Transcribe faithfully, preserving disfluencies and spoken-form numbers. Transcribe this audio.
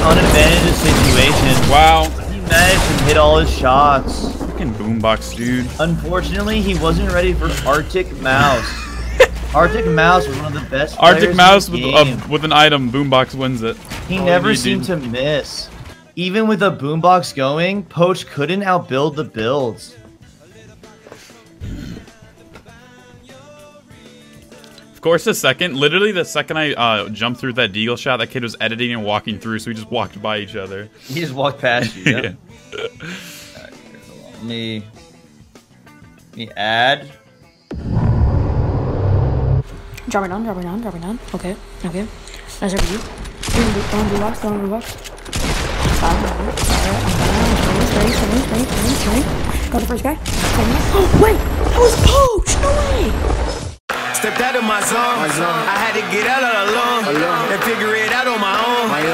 unadvantaged situation. Wow. He managed to hit all his shots. Fucking boombox, dude. Unfortunately, he wasn't ready for Arctic Mouse. Arctic Mouse was one of the best Arctic players Mouse in the with, game. uh, with an item, boombox wins it. He All never you need, seemed dude. to miss. Even with a boombox going, Poach couldn't outbuild the builds. Of course, the second, literally the second I uh, jumped through that deagle shot, that kid was editing and walking through, so we just walked by each other. He just walked past you. Yeah. Yeah. Alright, let me, let me add. Dropping down, dropping down, dropping down. Okay, okay. Nice over you. Don't do box, don't do box. Alright, I'm down. Ready, ready, ready, ready, ready. Got the first guy. Oh, wait! That was Poach! No way! Stepped out of my zone. my zone. I had to get out all alone, alone. and figure it out on my own. My